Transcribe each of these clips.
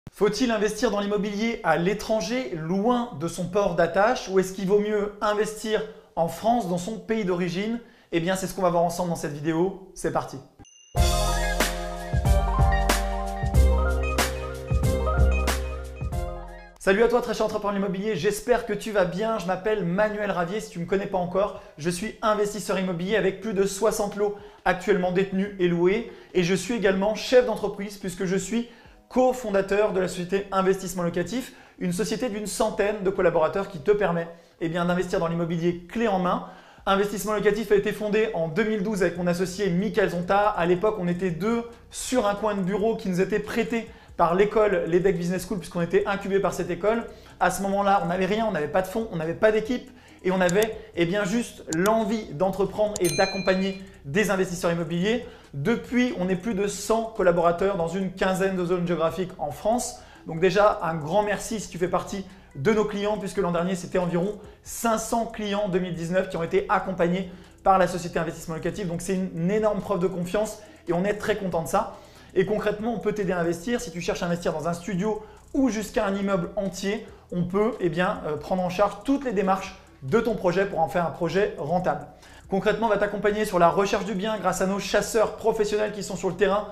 Faut-il investir dans l'immobilier à l'étranger, loin de son port d'attache, ou est-ce qu'il vaut mieux investir en France, dans son pays d'origine? Eh bien, c'est ce qu'on va voir ensemble dans cette vidéo. C'est parti! Salut à toi très cher entrepreneur immobilier, j'espère que tu vas bien. Je m'appelle Manuel Ravier, si tu ne me connais pas encore, je suis investisseur immobilier avec plus de 60 lots actuellement détenus et loués. Et je suis également chef d'entreprise puisque je suis cofondateur de la société Investissement Locatif, une société d'une centaine de collaborateurs qui te permet d'investir dans l'immobilier clé en main. Investissement Locatif a été fondé en 2012 avec mon associé Michael Zonta. À l'époque, on était deux sur un coin de bureau qui nous était prêté par l'école l'EDEC Business School puisqu'on était incubé par cette école. À ce moment-là, on n'avait rien, on n'avait pas de fonds, on n'avait pas d'équipe et on avait juste l'envie d'entreprendre et d'accompagner des investisseurs immobiliers. Depuis, on est plus de 100 collaborateurs dans une quinzaine de zones géographiques en France. Donc déjà, un grand merci si tu fais partie de nos clients puisque l'an dernier, c'était environ 500 clients 2019 qui ont été accompagnés par la société Investissement Locatif. Donc c'est une énorme preuve de confiance et on est très content de ça. Et concrètement, on peut t'aider à investir. Si tu cherches à investir dans un studio ou jusqu'à un immeuble entier, on peut prendre en charge toutes les démarches de ton projet pour en faire un projet rentable. Concrètement, on va t'accompagner sur la recherche du bien grâce à nos chasseurs professionnels qui sont sur le terrain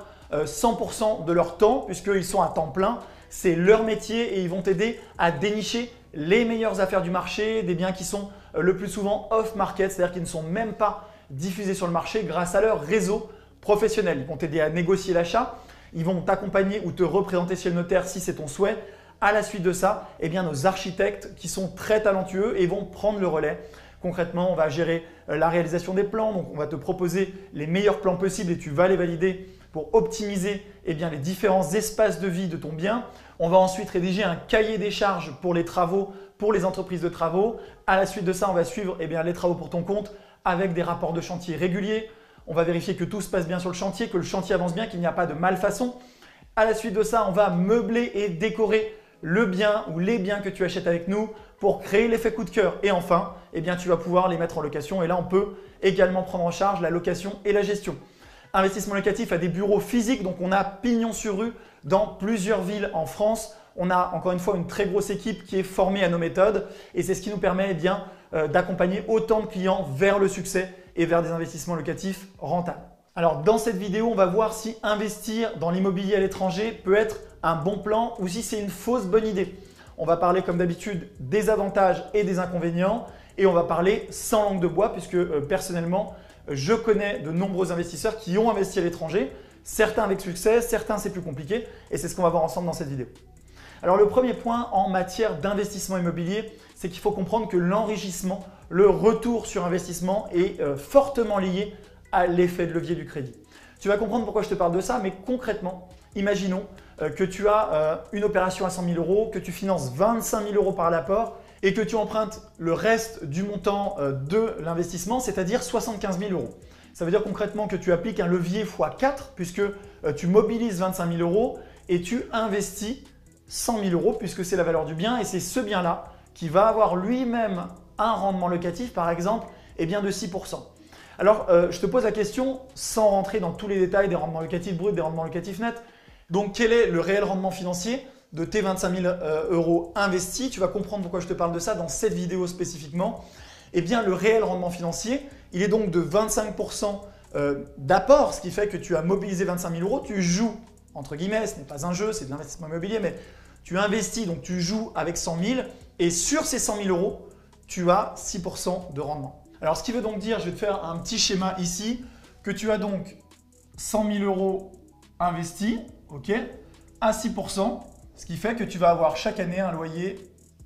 100% de leur temps puisqu'ils sont à temps plein. C'est leur métier et ils vont t'aider à dénicher les meilleures affaires du marché, des biens qui sont le plus souvent off-market, c'est-à-dire qui ne sont même pas diffusés sur le marché grâce à leur réseau professionnel. Ils vont t'aider à négocier l'achat, ils vont t'accompagner ou te représenter chez le notaire si c'est ton souhait. À la suite de ça, nos architectes qui sont très talentueux et vont prendre le relais. Concrètement, on va gérer la réalisation des plans, donc on va te proposer les meilleurs plans possibles et tu vas les valider pour optimiser les différents espaces de vie de ton bien. On va ensuite rédiger un cahier des charges pour les travaux, pour les entreprises de travaux. À la suite de ça, on va suivre les travaux pour ton compte avec des rapports de chantier réguliers. On va vérifier que tout se passe bien sur le chantier, que le chantier avance bien, qu'il n'y a pas de malfaçon. À la suite de ça, on va meubler et décorer le bien ou les biens que tu achètes avec nous pour créer l'effet coup de cœur. Et enfin, tu vas pouvoir les mettre en location. Et là, on peut également prendre en charge la location et la gestion. Investissement Locatif a des bureaux physiques, donc on a pignon sur rue dans plusieurs villes en France. On a encore une fois une très grosse équipe qui est formée à nos méthodes et c'est ce qui nous permet d'accompagner autant de clients vers le succès et vers des investissements locatifs rentables. Alors dans cette vidéo, on va voir si investir dans l'immobilier à l'étranger peut être un bon plan ou si c'est une fausse bonne idée. On va parler comme d'habitude des avantages et des inconvénients et on va parler sans langue de bois puisque personnellement, je connais de nombreux investisseurs qui ont investi à l'étranger, certains avec succès, certains c'est plus compliqué et c'est ce qu'on va voir ensemble dans cette vidéo. Alors le premier point en matière d'investissement immobilier, c'est qu'il faut comprendre que l'enrichissement, le retour sur investissement est fortement lié à l'effet de levier du crédit. Tu vas comprendre pourquoi je te parle de ça, mais concrètement, imaginons que tu as une opération à 100 000 euros, que tu finances 25 000 euros par l'apport et que tu empruntes le reste du montant de l'investissement, c'est-à-dire 75 000 euros. Ça veut dire concrètement que tu appliques un levier x4 puisque tu mobilises 25 000 euros et tu investis 100 000 euros puisque c'est la valeur du bien et c'est ce bien-là qui va avoir lui-même un rendement locatif par exemple de 6%. Alors je te pose la question sans rentrer dans tous les détails des rendements locatifs bruts, des rendements locatifs nets. Donc quel est le réel rendement financier de tes 25 000 euros investis? Tu vas comprendre pourquoi je te parle de ça dans cette vidéo spécifiquement. Le réel rendement financier, il est donc de 25% d'apport, ce qui fait que tu as mobilisé 25 000 euros, tu joues entre guillemets, ce n'est pas un jeu, c'est de l'investissement immobilier, mais tu investis, donc tu joues avec 100 000 et sur ces 100 000 euros, tu as 6% de rendement. Alors ce qui veut donc dire, je vais te faire un petit schéma ici, que tu as donc 100 000 euros investis à 6%, ce qui fait que tu vas avoir chaque année un loyer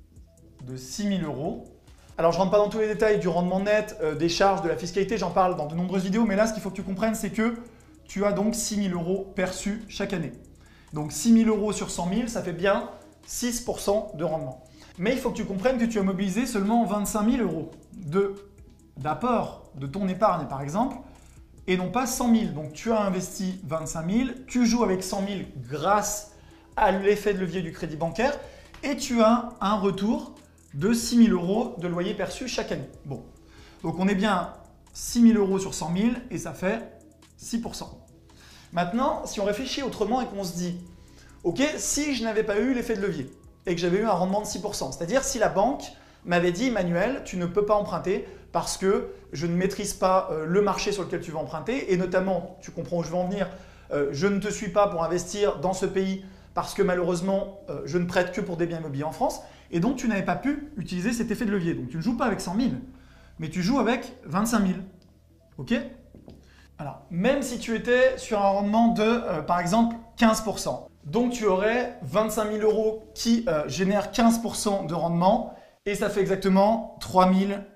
de 6 000 euros. Alors je ne rentre pas dans tous les détails du rendement net, des charges, de la fiscalité, j'en parle dans de nombreuses vidéos, mais là ce qu'il faut que tu comprennes, c'est que tu as donc 6 000 euros perçus chaque année. Donc 6 000 euros sur 100 000, ça fait bien 6% de rendement. Mais il faut que tu comprennes que tu as mobilisé seulement 25 000 euros d'apport de ton épargne par exemple, et non pas 100 000. Donc tu as investi 25 000, tu joues avec 100 000 grâce à l'effet de levier du crédit bancaire et tu as un retour de 6 000 euros de loyer perçu chaque année. Bon, donc on est bien 6 000 euros sur 100 000 et ça fait 6%. Maintenant, si on réfléchit autrement et qu'on se dit Ok, si je n'avais pas eu l'effet de levier et que j'avais eu un rendement de 6%, c'est-à-dire si la banque m'avait dit Manuel, tu ne peux pas emprunter parce que je ne maîtrise pas le marché sur lequel tu vas emprunter et notamment, tu comprends où je veux en venir, je ne te suis pas pour investir dans ce pays parce que malheureusement, je ne prête que pour des biens immobiliers en France et donc tu n'avais pas pu utiliser cet effet de levier. Donc tu ne joues pas avec 100 000, mais tu joues avec 25 000. Ok? Alors, même si tu étais sur un rendement de, par exemple, 15%, donc tu aurais 25 000 euros qui génèrent 15% de rendement et ça fait exactement 3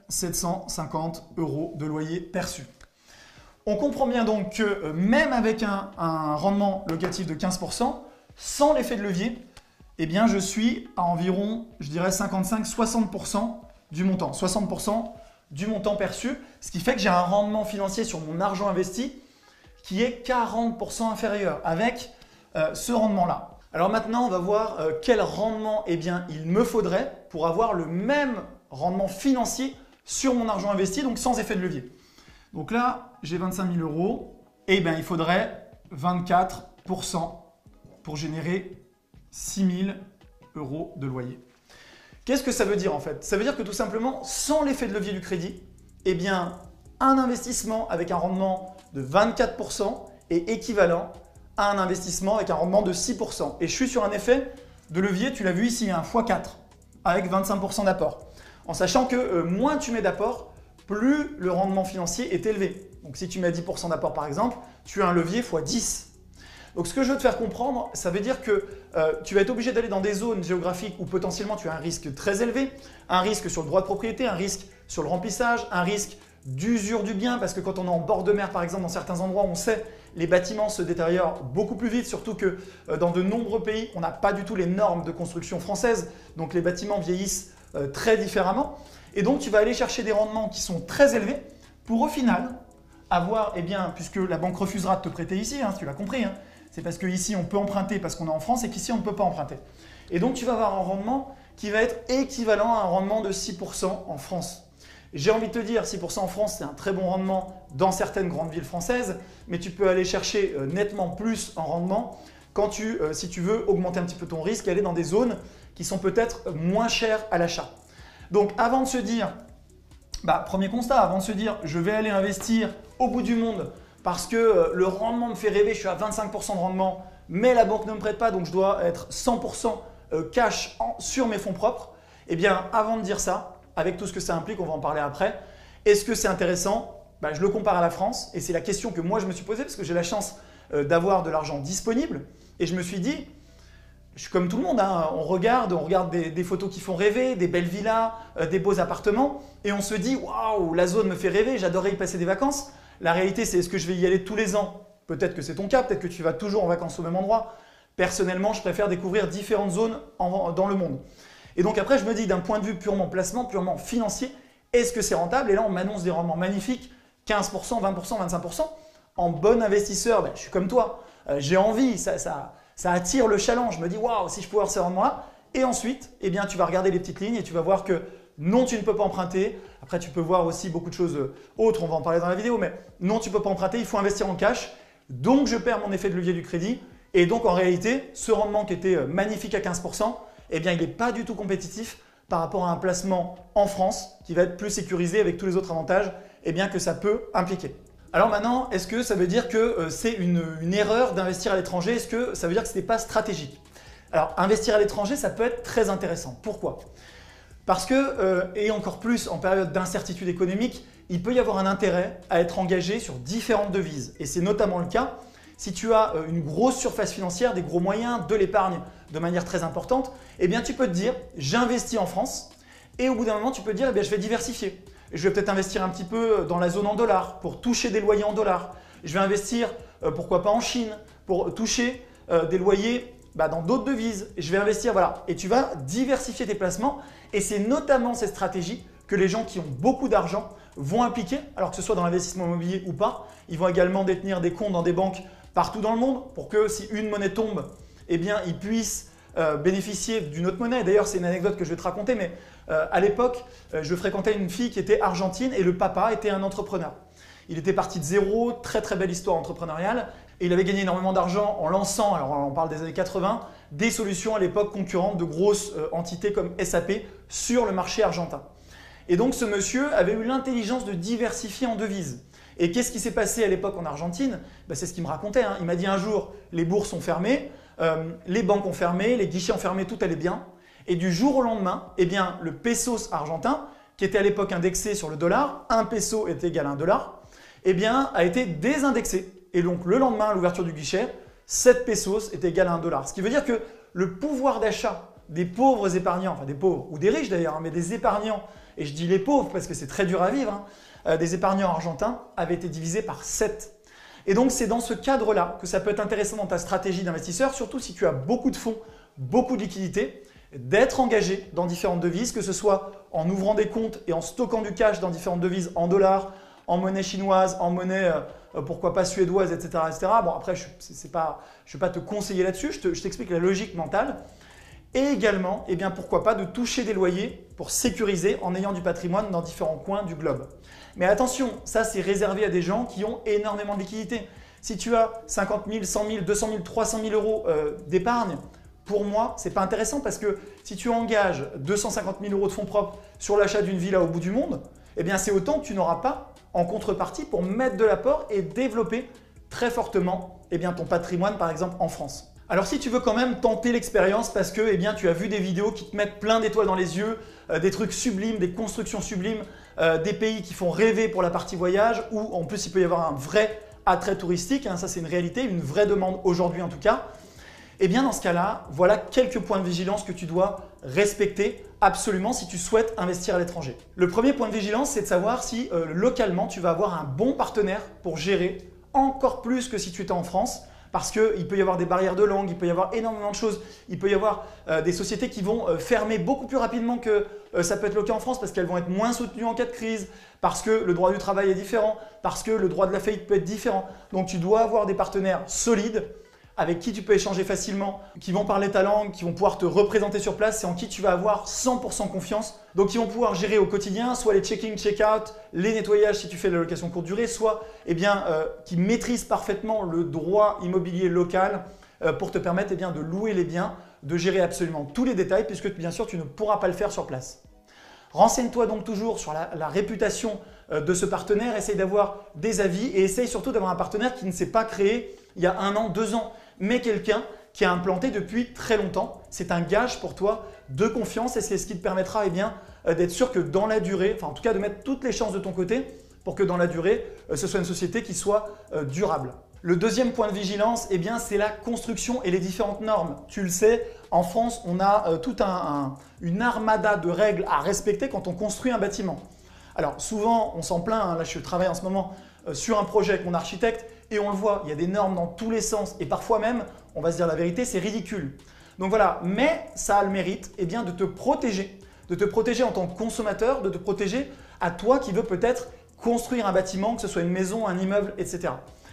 750 euros de loyer perçu. On comprend bien donc que même avec un rendement locatif de 15%, sans l'effet de levier, eh bien je suis à environ, je dirais 55-60% du montant. 60% du montant perçu, ce qui fait que j'ai un rendement financier sur mon argent investi qui est 40% inférieur avec ce rendement-là. Alors maintenant, on va voir quel rendement il me faudrait pour avoir le même rendement financier sur mon argent investi, donc sans effet de levier. Donc là, j'ai 25 000 euros et il faudrait 24% pour générer 6 000 euros de loyer. Qu'est-ce que ça veut dire en fait? Ça veut dire que tout simplement, sans l'effet de levier du crédit, un investissement avec un rendement de 24% est équivalent à un investissement avec un rendement de 6%. Et je suis sur un effet de levier, tu l'as vu ici, x4, avec 25% d'apport. En sachant que moins tu mets d'apport, plus le rendement financier est élevé. Donc si tu mets 10% d'apport par exemple, tu as un levier x10. Donc ce que je veux te faire comprendre, ça veut dire que tu vas être obligé d'aller dans des zones géographiques où potentiellement tu as un risque très élevé, un risque sur le droit de propriété, un risque sur le remplissage, un risque d'usure du bien parce que quand on est en bord de mer par exemple dans certains endroits on sait les bâtiments se détériorent beaucoup plus vite, surtout que dans de nombreux pays on n'a pas du tout les normes de construction françaises, donc les bâtiments vieillissent très différemment et donc tu vas aller chercher des rendements qui sont très élevés pour au final avoir, puisque la banque refusera de te prêter ici, tu l'as compris, c'est parce qu'ici on peut emprunter parce qu'on est en France et qu'ici on ne peut pas emprunter. Et donc tu vas avoir un rendement qui va être équivalent à un rendement de 6% en France. J'ai envie de te dire, 6% en France, c'est un très bon rendement dans certaines grandes villes françaises, mais tu peux aller chercher nettement plus en rendement quand si tu veux augmenter un petit peu ton risque et aller dans des zones qui sont peut-être moins chères à l'achat. Donc avant de se dire, premier constat, avant de se dire je vais aller investir au bout du monde parce que le rendement me fait rêver, je suis à 25% de rendement, mais la banque ne me prête pas, donc je dois être 100% cash sur mes fonds propres, avant de dire ça, avec tout ce que ça implique, on va en parler après. Est-ce que c'est intéressant? Je le compare à la France et c'est la question que moi je me suis posée parce que j'ai la chance d'avoir de l'argent disponible et je me suis dit, je suis comme tout le monde, on regarde des photos qui font rêver, des belles villas, des beaux appartements et on se dit waouh, la zone me fait rêver, j'adorerais y passer des vacances. La réalité c'est est-ce que je vais y aller tous les ans? Peut-être que c'est ton cas, peut-être que tu vas toujours en vacances au même endroit. Personnellement, je préfère découvrir différentes zones dans le monde. Et donc après, je me dis d'un point de vue purement placement, purement financier, est-ce que c'est rentable? Et là, on m'annonce des rendements magnifiques, 15%, 20%, 25%. En bon investisseur, je suis comme toi, j'ai envie, ça attire le challenge. Je me dis, waouh, si je pouvais avoir ces rendements-là. Et ensuite, tu vas regarder les petites lignes et tu vas voir que non, tu ne peux pas emprunter. Après, tu peux voir aussi beaucoup de choses autres, on va en parler dans la vidéo, mais non, tu ne peux pas emprunter, il faut investir en cash. Donc, je perds mon effet de levier du crédit. Et donc, en réalité, ce rendement qui était magnifique à 15%, il n'est pas du tout compétitif par rapport à un placement en France qui va être plus sécurisé avec tous les autres avantages que ça peut impliquer. Alors maintenant, est-ce que ça veut dire que c'est une erreur d'investir à l'étranger? Est-ce que ça veut dire que ce n'est pas stratégique? Alors, investir à l'étranger, ça peut être très intéressant. Pourquoi? Parce que, et encore plus en période d'incertitude économique, il peut y avoir un intérêt à être engagé sur différentes devises. Et c'est notamment le cas si tu as une grosse surface financière, des gros moyens, de l'épargne de manière très importante, tu peux te dire j'investis en France et au bout d'un moment tu peux te dire je vais diversifier. Je vais peut-être investir un petit peu dans la zone en dollars pour toucher des loyers en dollars. Je vais investir pourquoi pas en Chine pour toucher des loyers dans d'autres devises. Je vais investir, voilà. Et tu vas diversifier tes placements et c'est notamment cette stratégie que les gens qui ont beaucoup d'argent vont appliquer, alors que ce soit dans l'investissement immobilier ou pas. Ils vont également détenir des comptes dans des banques partout dans le monde pour que si une monnaie tombe, ils puissent bénéficier d'une autre monnaie. D'ailleurs, c'est une anecdote que je vais te raconter, mais à l'époque, je fréquentais une fille qui était argentine et le papa était un entrepreneur. Il était parti de zéro, très très belle histoire entrepreneuriale et il avait gagné énormément d'argent en lançant, alors on parle des années 80, des solutions à l'époque concurrentes de grosses entités comme SAP sur le marché argentin. Et donc ce monsieur avait eu l'intelligence de diversifier en devises. Et qu'est-ce qui s'est passé à l'époque en Argentine? C'est ce qu'il me racontait. Il m'a dit un jour, les bourses ont fermé, les banques ont fermé, les guichets ont fermé, tout allait bien. Et du jour au lendemain, le pesos argentin, qui était à l'époque indexé sur le dollar, 1 peso est égal à 1 dollar, a été désindexé. Et donc le lendemain, à l'ouverture du guichet, 7 pesos est égal à 1 dollar. Ce qui veut dire que le pouvoir d'achat des pauvres épargnants, enfin des pauvres ou des riches d'ailleurs, mais des épargnants, et je dis les pauvres parce que c'est très dur à vivre, des épargnants argentins avait été divisé par 7. Et donc c'est dans ce cadre-là que ça peut être intéressant dans ta stratégie d'investisseur, surtout si tu as beaucoup de fonds, beaucoup de liquidités, d'être engagé dans différentes devises, que ce soit en ouvrant des comptes et en stockant du cash dans différentes devises, en dollars, en monnaie chinoise, en monnaie pourquoi pas suédoise, etc. etc. Bon après, je ne vais pas te conseiller là-dessus, je t'explique la logique mentale. Et également, pourquoi pas de toucher des loyers pour sécuriser en ayant du patrimoine dans différents coins du globe. Mais attention, ça c'est réservé à des gens qui ont énormément de liquidités. Si tu as 50 000, 100 000, 200 000, 300 000 euros d'épargne, pour moi, ce n'est pas intéressant parce que si tu engages 250 000 euros de fonds propres sur l'achat d'une villa au bout du monde, c'est autant que tu n'auras pas en contrepartie pour mettre de l'apport et développer très fortement ton patrimoine par exemple en France. Alors si tu veux quand même tenter l'expérience parce que tu as vu des vidéos qui te mettent plein d'étoiles dans les yeux, des trucs sublimes, des constructions sublimes, des pays qui font rêver pour la partie voyage où en plus il peut y avoir un vrai attrait touristique, ça c'est une réalité, une vraie demande aujourd'hui en tout cas. Dans ce cas-là, voilà quelques points de vigilance que tu dois respecter absolument si tu souhaites investir à l'étranger. Le premier point de vigilance, c'est de savoir si localement tu vas avoir un bon partenaire pour gérer encore plus que si tu étais en France. Parce qu'il peut y avoir des barrières de langue, il peut y avoir énormément de choses. Il peut y avoir des sociétés qui vont fermer beaucoup plus rapidement que ça peut être le cas en France parce qu'elles vont être moins soutenues en cas de crise, parce que le droit du travail est différent, parce que le droit de la faillite peut être différent. Donc tu dois avoir des partenaires solides avec qui tu peux échanger facilement, qui vont parler ta langue, qui vont pouvoir te représenter sur place et en qui tu vas avoir 100% confiance. Donc ils vont pouvoir gérer au quotidien soit les check-in, check-out, les nettoyages si tu fais de la location courte durée, soit qui maîtrisent parfaitement le droit immobilier local pour te permettre de louer les biens, de gérer absolument tous les détails puisque bien sûr tu ne pourras pas le faire sur place. Renseigne-toi donc toujours sur la réputation de ce partenaire, essaye d'avoir des avis et essaye surtout d'avoir un partenaire qui ne s'est pas créé il y a 1 an, 2 ans, mais quelqu'un qui a implanté depuis très longtemps. C'est un gage pour toi de confiance et c'est ce qui te permettra d'être sûr que dans la durée, enfin en tout cas de mettre toutes les chances de ton côté pour que dans la durée, ce soit une société qui soit durable. Le deuxième point de vigilance, c'est la construction et les différentes normes. Tu le sais, en France, on a toute une armada de règles à respecter quand on construit un bâtiment. Alors souvent, on s'en plaint, là je travaille en ce moment sur un projet avec mon architecte et on le voit, il y a des normes dans tous les sens et parfois même, on va se dire la vérité, c'est ridicule. Donc voilà, mais ça a le mérite de te protéger en tant que consommateur, de te protéger à toi qui veux peut-être construire un bâtiment, que ce soit une maison, un immeuble, etc.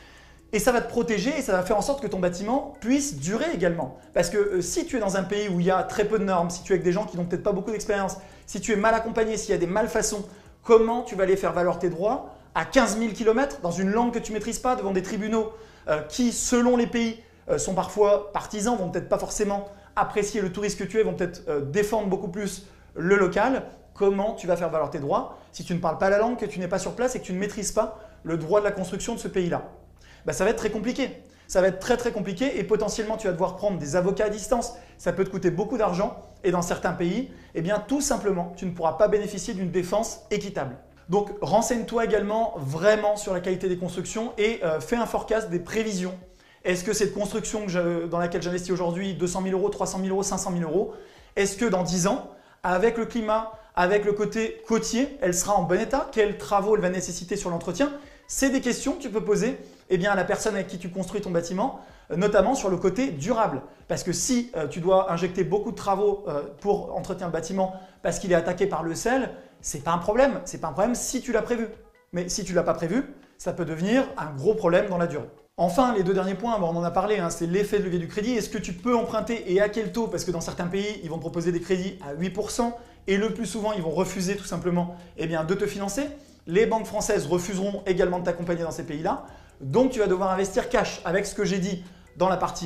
Et ça va te protéger et ça va faire en sorte que ton bâtiment puisse durer également. Parce que si tu es dans un pays où il y a très peu de normes, si tu es avec des gens qui n'ont peut-être pas beaucoup d'expérience, si tu es mal accompagné, s'il y a des malfaçons, comment tu vas aller faire valoir tes droits à 15 000 km dans une langue que tu ne maîtrises pas devant des tribunaux qui, selon les pays, sont parfois partisans, vont peut-être pas forcément apprécier le touriste que tu es, vont peut-être défendre beaucoup plus le local. Comment tu vas faire valoir tes droits si tu ne parles pas la langue, que tu n'es pas sur place et que tu ne maîtrises pas le droit de la construction de ce pays-là? Ça va être très compliqué. Ça va être très très compliqué et potentiellement tu vas devoir prendre des avocats à distance. Ça peut te coûter beaucoup d'argent et dans certains pays, tout simplement, tu ne pourras pas bénéficier d'une défense équitable. Donc renseigne-toi également vraiment sur la qualité des constructions et fais un forecast des prévisions. Est-ce que cette construction dans laquelle j'investis aujourd'hui, 200 000 euros, 300 000 euros, 500 000 euros, est-ce que dans 10 ans, avec le climat, avec le côté côtier, elle sera en bon état? Quels travaux elle va nécessiter sur l'entretien? C'est des questions que tu peux poser à la personne avec qui tu construis ton bâtiment, notamment sur le côté durable. Parce que si tu dois injecter beaucoup de travaux pour entretenir le bâtiment parce qu'il est attaqué par le sel, ce n'est pas un problème. Ce n'est pas un problème si tu l'as prévu. Mais si tu ne l'as pas prévu, ça peut devenir un gros problème dans la durée. Enfin, les deux derniers points, on en a parlé, c'est l'effet de levier du crédit. Est-ce que tu peux emprunter et à quel taux? Parce que dans certains pays, ils vont te proposer des crédits à 8% et le plus souvent, ils vont refuser tout simplement de te financer. Les banques françaises refuseront également de t'accompagner dans ces pays-là. Donc, tu vas devoir investir cash avec ce que j'ai dit dans la partie 1.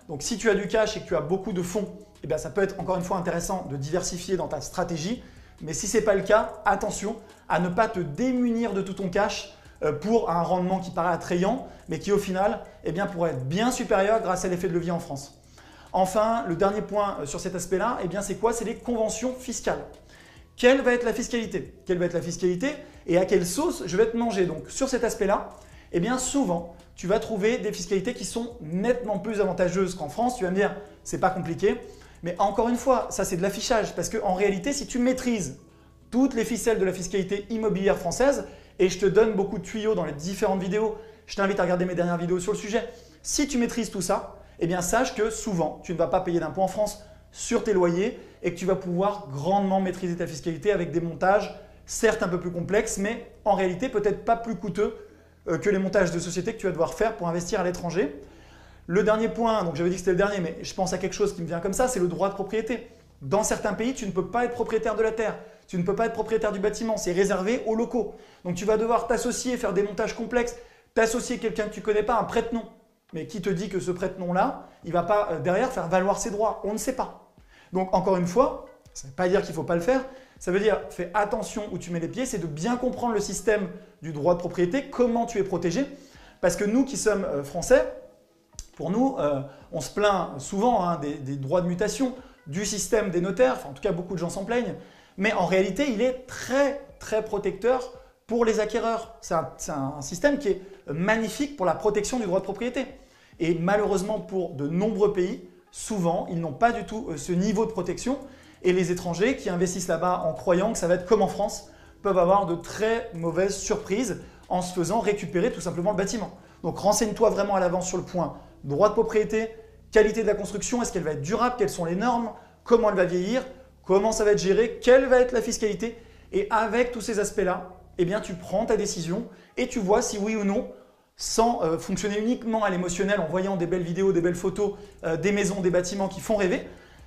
Donc si tu as du cash et que tu as beaucoup de fonds, eh bien, ça peut être encore une fois intéressant de diversifier dans ta stratégie. Mais si ce n'est pas le cas, attention à ne pas te démunir de tout ton cash pour un rendement qui paraît attrayant, mais qui au final eh bien, pourrait être bien supérieur grâce à l'effet de levier en France. Enfin, le dernier point sur cet aspect-là, eh bien, c'est quoi? C'est les conventions fiscales. Quelle va être la fiscalité? Quelle va être la fiscalité et à quelle sauce je vais te manger? Donc sur cet aspect-là, eh bien souvent, tu vas trouver des fiscalités qui sont nettement plus avantageuses qu'en France. Tu vas me dire, c'est pas compliqué. Mais encore une fois, ça c'est de l'affichage parce qu'en réalité, si tu maîtrises toutes les ficelles de la fiscalité immobilière française, et je te donne beaucoup de tuyaux dans les différentes vidéos, je t'invite à regarder mes dernières vidéos sur le sujet. Si tu maîtrises tout ça, eh bien sache que souvent, tu ne vas pas payer d'impôts en France sur tes loyers et que tu vas pouvoir grandement maîtriser ta fiscalité avec des montages certes un peu plus complexes, mais en réalité peut-être pas plus coûteux que les montages de société que tu vas devoir faire pour investir à l'étranger. Le dernier point, donc j'avais dit que c'était le dernier, mais je pense à quelque chose qui me vient comme ça, c'est le droit de propriété. Dans certains pays, tu ne peux pas être propriétaire de la terre, tu ne peux pas être propriétaire du bâtiment, c'est réservé aux locaux. Donc tu vas devoir t'associer, faire des montages complexes, t'associer quelqu'un que tu ne connais pas, un prête-nom. Mais qui te dit que ce prête-nom-là, il ne va pas derrière faire valoir ses droits? On ne sait pas. Donc encore une fois, ça ne veut pas dire qu'il ne faut pas le faire, ça veut dire fais attention où tu mets les pieds, c'est de bien comprendre le système du droit de propriété, comment tu es protégé. Parce que nous qui sommes français, pour nous, on se plaint souvent des droits de mutation, du système des notaires, enfin, en tout cas beaucoup de gens s'en plaignent, mais en réalité il est très protecteur pour les acquéreurs. C'est un système qui est magnifique pour la protection du droit de propriété. Et malheureusement pour de nombreux pays, souvent ils n'ont pas du tout ce niveau de protection et les étrangers qui investissent là-bas en croyant que ça va être comme en France peuvent avoir de très mauvaises surprises en se faisant récupérer tout simplement le bâtiment. Donc renseigne-toi vraiment à l'avance sur le point droit de propriété, qualité de la construction, est-ce qu'elle va être durable, quelles sont les normes, comment elle va vieillir, comment ça va être géré, quelle va être la fiscalité. Et avec tous ces aspects-là, eh bien, tu prends ta décision et tu vois si oui ou non, sans fonctionner uniquement à l'émotionnel en voyant des belles vidéos, des belles photos, des maisons, des bâtiments qui font rêver,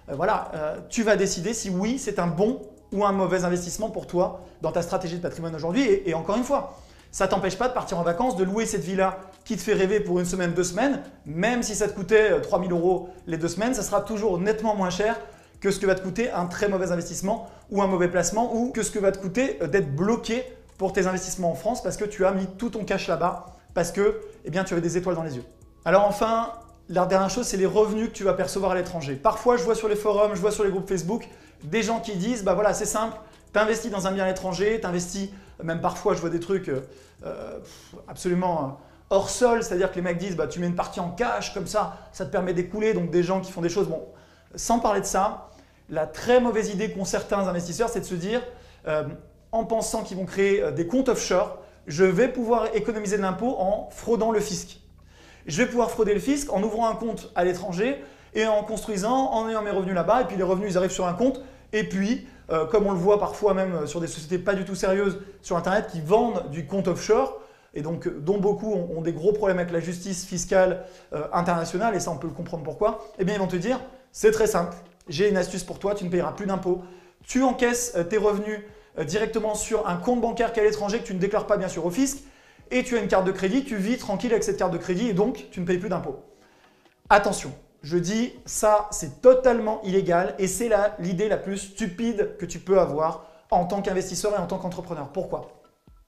tu vas décider si oui, c'est un bon ou un mauvais investissement pour toi dans ta stratégie de patrimoine aujourd'hui. Et encore une fois, ça ne t'empêche pas de partir en vacances, de louer cette villa qui te fait rêver pour une semaine, 2 semaines. Même si ça te coûtait 3 000 € les 2 semaines, ça sera toujours nettement moins cher que ce que va te coûter un très mauvais investissement ou un mauvais placement ou que ce que va te coûter d'être bloqué pour tes investissements en France parce que tu as mis tout ton cash là-bas, parce que eh bien, tu avais des étoiles dans les yeux. Alors enfin, la dernière chose, c'est les revenus que tu vas percevoir à l'étranger. Parfois, je vois sur les forums, je vois sur les groupes Facebook des gens qui disent, bah voilà, c'est simple, tu investis dans un bien à l'étranger, tu investis, même parfois je vois des trucs absolument hors sol, c'est-à-dire que les mecs disent, bah, tu mets une partie en cash, comme ça te permet d'écouler, donc des gens qui font des choses, bon, sans parler de ça, la très mauvaise idée qu'ont certains investisseurs, c'est de se dire, en pensant qu'ils vont créer des comptes offshore, je vais pouvoir économiser de l'impôt en fraudant le fisc. Je vais pouvoir frauder le fisc en ouvrant un compte à l'étranger et en construisant, en ayant mes revenus là-bas, et puis les revenus ils arrivent sur un compte, et puis comme on le voit parfois même sur des sociétés pas du tout sérieuses sur Internet qui vendent du compte offshore, et donc dont beaucoup ont des gros problèmes avec la justice fiscale internationale, et ça on peut le comprendre pourquoi, eh bien ils vont te dire, c'est très simple, j'ai une astuce pour toi, tu ne payeras plus d'impôts, tu encaisses tes revenus directement sur un compte bancaire qui est à l'étranger que tu ne déclares pas bien sûr au fisc, et tu as une carte de crédit, tu vis tranquille avec cette carte de crédit et donc tu ne payes plus d'impôts. Attention, je dis ça c'est totalement illégal et c'est l'idée la plus stupide que tu peux avoir en tant qu'investisseur et en tant qu'entrepreneur. Pourquoi?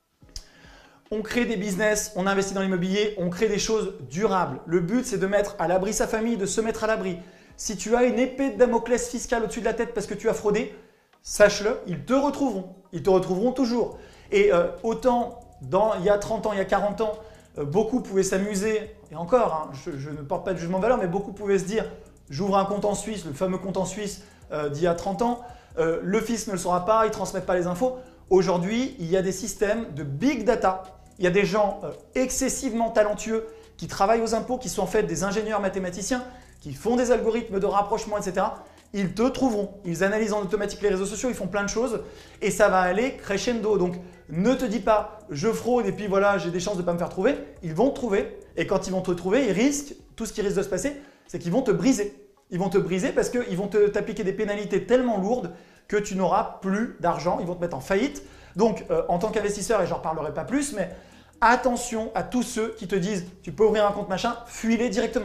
On crée des business, on investit dans l'immobilier, on crée des choses durables. Le but c'est de mettre à l'abri sa famille, de se mettre à l'abri. Si tu as une épée de Damoclès fiscale au-dessus de la tête parce que tu as fraudé, sache-le, ils te retrouveront toujours. Et autant il y a 30 ans, il y a 40 ans, beaucoup pouvaient s'amuser, et encore, je ne porte pas de jugement de valeur, mais beaucoup pouvaient se dire j'ouvre un compte en Suisse, le fameux compte en Suisse d'il y a 30 ans, le fisc ne le saura pas, ils ne transmettent pas les infos. Aujourd'hui, il y a des systèmes de big data, il y a des gens excessivement talentueux qui travaillent aux impôts, qui sont en fait des ingénieurs mathématiciens, qui font des algorithmes de rapprochement, etc. Ils te trouveront, ils analysent en automatique les réseaux sociaux, ils font plein de choses et ça va aller crescendo. Donc ne te dis pas je fraude et puis voilà j'ai des chances de ne pas me faire trouver. Ils vont te trouver et quand ils vont te trouver, ils risquent, tout ce qui risque de se passer, c'est qu'ils vont te briser. Ils vont te briser parce qu'ils vont t'appliquer des pénalités tellement lourdes que tu n'auras plus d'argent, ils vont te mettre en faillite. Donc en tant qu'investisseur, et j'en reparlerai pas plus, mais attention à tous ceux qui te disent tu peux ouvrir un compte machin, fuis-les directement.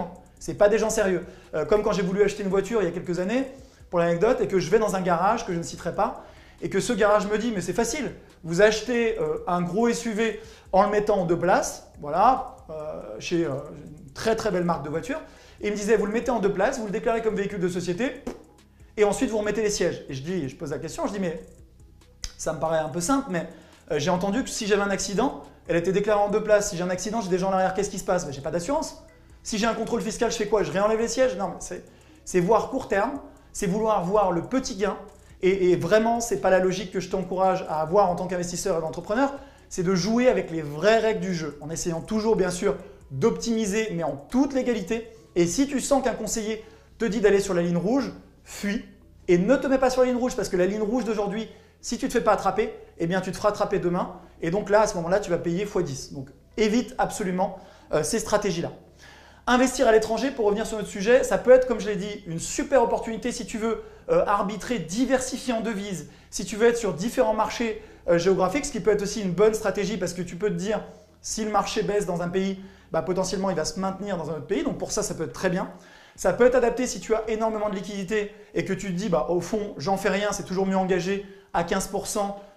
C'est pas des gens sérieux. Comme quand j'ai voulu acheter une voiture il y a quelques années, pour l'anecdote, et que je vais dans un garage que je ne citerai pas, et que ce garage me dit, mais c'est facile, vous achetez un gros SUV en le mettant en 2 places, voilà, chez une très très belle marque de voiture, et il me disait, vous le mettez en 2 places, vous le déclarez comme véhicule de société, et ensuite vous remettez les sièges. Et je pose la question, je dis, mais ça me paraît un peu simple, mais j'ai entendu que si j'avais un accident, elle était déclarée en 2 places, si j'ai un accident, j'ai des gens en arrière, qu'est-ce qui se passe? Ben, j'ai pas d'assurance. Si j'ai un contrôle fiscal, je fais quoi? Je réenlève les sièges? Non, mais c'est voir court terme, c'est vouloir voir le petit gain. Et vraiment, ce n'est pas la logique que je t'encourage à avoir en tant qu'investisseur et d'entrepreneur, c'est de jouer avec les vraies règles du jeu, en essayant toujours, bien sûr, d'optimiser, mais en toute légalité. Et si tu sens qu'un conseiller te dit d'aller sur la ligne rouge, fuis et ne te mets pas sur la ligne rouge parce que la ligne rouge d'aujourd'hui, si tu ne te fais pas attraper, eh bien, tu te feras attraper demain. Et donc là, à ce moment-là, tu vas payer x10. Donc, évite absolument ces stratégies-là. Investir à l'étranger, pour revenir sur notre sujet, ça peut être, comme je l'ai dit, une super opportunité si tu veux arbitrer, diversifier en devises, si tu veux être sur différents marchés géographiques, ce qui peut être aussi une bonne stratégie parce que tu peux te dire, si le marché baisse dans un pays, bah, potentiellement il va se maintenir dans un autre pays. Donc pour ça, ça peut être très bien. Ça peut être adapté si tu as énormément de liquidités et que tu te dis, bah, au fond, j'en fais rien, c'est toujours mieux engagé à 15%,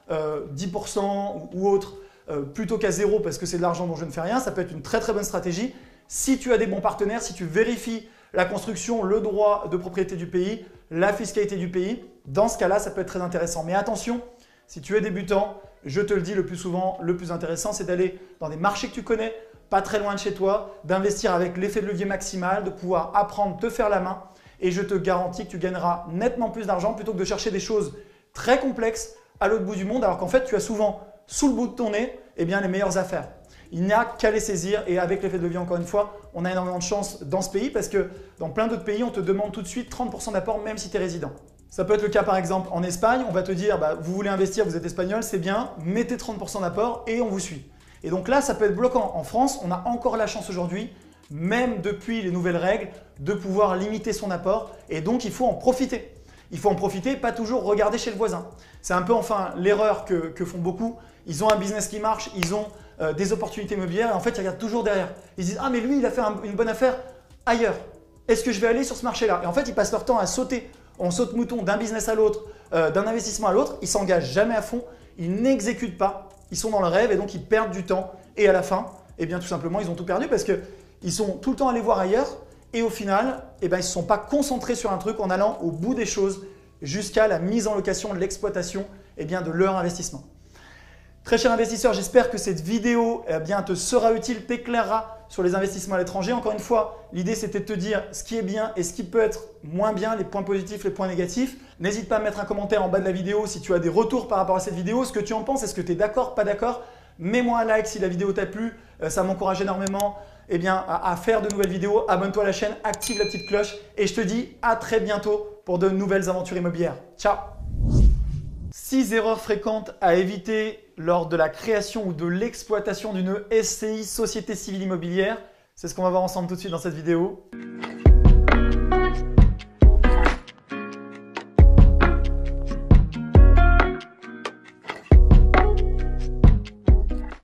10% ou autre, plutôt qu'à 0 parce que c'est de l'argent dont je ne fais rien. Ça peut être une très très bonne stratégie. Si tu as des bons partenaires, si tu vérifies la construction, le droit de propriété du pays, la fiscalité du pays, dans ce cas-là, ça peut être très intéressant. Mais attention, si tu es débutant, je te le dis le plus souvent, le plus intéressant, c'est d'aller dans des marchés que tu connais, pas très loin de chez toi, d'investir avec l'effet de levier maximal, de pouvoir apprendre, te faire la main. Et je te garantis que tu gagneras nettement plus d'argent plutôt que de chercher des choses très complexes à l'autre bout du monde, alors qu'en fait, tu as souvent sous le bout de ton nez les meilleures affaires. Il n'y a qu'à les saisir et avec l'effet de levier, encore une fois, on a énormément de chance dans ce pays parce que dans plein d'autres pays, on te demande tout de suite 30% d'apport même si tu es résident. Ça peut être le cas par exemple en Espagne, on va te dire bah, vous voulez investir, vous êtes espagnol, c'est bien, mettez 30% d'apport et on vous suit. Et donc là, ça peut être bloquant. En France, on a encore la chance aujourd'hui, même depuis les nouvelles règles, de pouvoir limiter son apport et donc il faut en profiter. Il faut en profiter, pas toujours regarder chez le voisin. C'est un peu enfin l'erreur que font beaucoup. Ils ont un business qui marche, ils ont des opportunités immobilières et en fait ils regardent toujours derrière. Ils disent ah mais lui il a fait une bonne affaire ailleurs. Est-ce que je vais aller sur ce marché-là? Et en fait ils passent leur temps à sauter. On saute mouton d'un business à l'autre, d'un investissement à l'autre. Ils s'engagent jamais à fond, ils n'exécutent pas, ils sont dans le rêve et donc ils perdent du temps. Et à la fin, eh bien tout simplement ils ont tout perdu parce qu'ils sont tout le temps allés voir ailleurs et au final, eh bien, ils ne se sont pas concentrés sur un truc en allant au bout des choses jusqu'à la mise en location, l'exploitation eh bien, de leur investissement. Très cher investisseur, j'espère que cette vidéo eh bien, te sera utile, t'éclairera sur les investissements à l'étranger. Encore une fois, l'idée c'était de te dire ce qui est bien et ce qui peut être moins bien, les points positifs, les points négatifs. N'hésite pas à mettre un commentaire en bas de la vidéo si tu as des retours par rapport à cette vidéo, ce que tu en penses, est-ce que tu es d'accord, pas d'accord. Mets-moi un like si la vidéo t'a plu, ça m'encourage énormément eh bien, à faire de nouvelles vidéos. Abonne-toi à la chaîne, active la petite cloche et je te dis à très bientôt pour de nouvelles aventures immobilières. Ciao! 6 erreurs fréquentes à éviter lors de la création ou de l'exploitation d'une SCI, Société Civile Immobilière. C'est ce qu'on va voir ensemble tout de suite dans cette vidéo.